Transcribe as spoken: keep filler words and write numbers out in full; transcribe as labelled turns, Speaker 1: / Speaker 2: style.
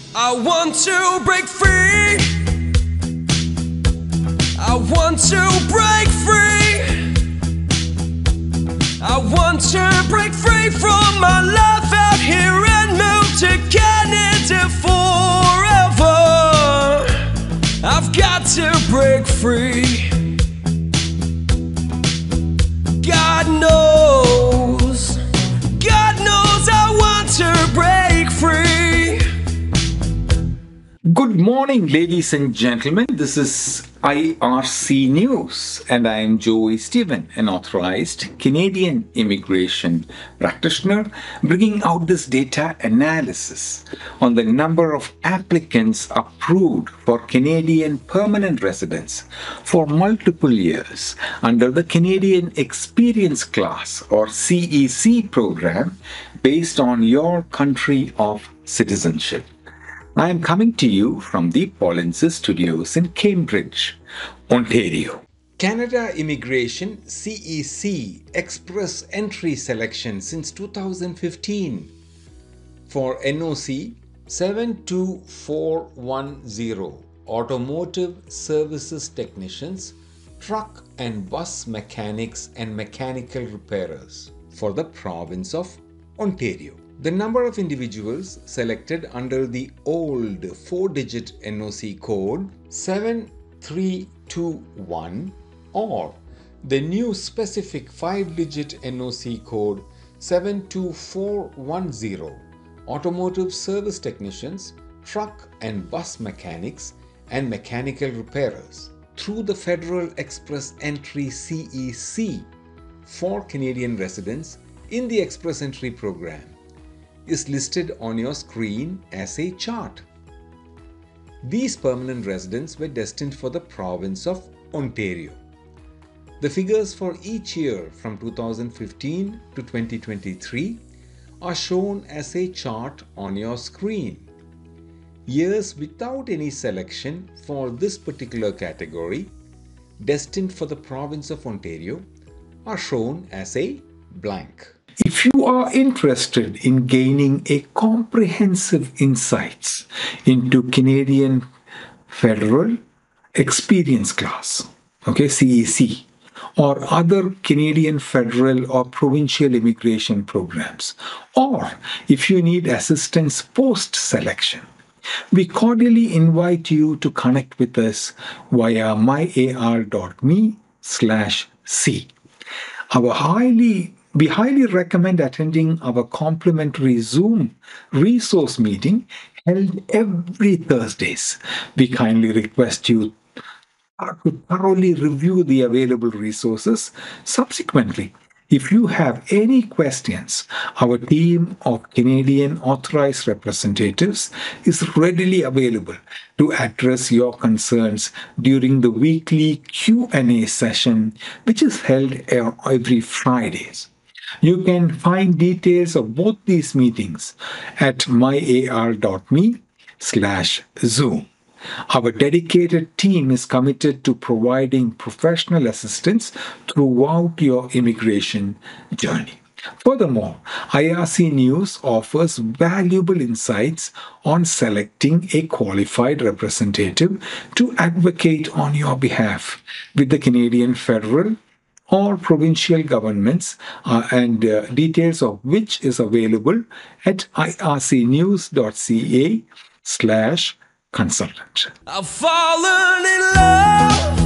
Speaker 1: I want to break free. I want to break free. I want to break free from my life out here and move to Canada forever. I've got to break free. God knows, God knows I want to break free.
Speaker 2: Good morning, ladies and gentlemen. This is I R C News, and I am Joey Stephen, an authorized Canadian immigration practitioner, bringing out this data analysis on the number of applicants approved for Canadian permanent residence for multiple years under the Canadian Experience Class or C E C program based on your country of citizenship. I am coming to you from the Polinsys studios in Cambridge, Ontario. Canada Immigration C E C Express Entry selection since two thousand fifteen for N O C seven two four one zero Automotive Services Technicians, Truck and Bus Mechanics and Mechanical Repairers for the province of Ontario. The number of individuals selected under the old four-digit N O C code seven three two one or the new specific five-digit N O C code seven two four one zero Automotive Service Technicians, Truck and Bus Mechanics and Mechanical Repairers through the Federal Express Entry C E C for Canadian residents in the Express Entry program is listed on your screen as a chart. These permanent residents were destined for the province of Ontario. The figures for each year from two thousand fifteen to twenty twenty-three are shown as a chart on your screen. Years without any selection for this particular category, destined for the province of Ontario, are shown as a blank. If you are interested in gaining a comprehensive insights into Canadian Federal Experience Class, okay, C E C, or other Canadian federal or provincial immigration programs, or if you need assistance post-selection, we cordially invite you to connect with us via myar.me slash C. Our highly We highly recommend attending our complimentary Zoom resource meeting held every Thursdays. We kindly request you to thoroughly review the available resources. Subsequently, if you have any questions, our team of Canadian authorized representatives is readily available to address your concerns during the weekly Q and A session, which is held every Fridays. You can find details of both these meetings at myar.me slash Zoom. Our dedicated team is committed to providing professional assistance throughout your immigration journey. Furthermore, I R C News offers valuable insights on selecting a qualified representative to advocate on your behalf with the Canadian federal or provincial governments, uh, and uh, details of which is available at ircnews.ca slash consultant.
Speaker 1: I've fallen in love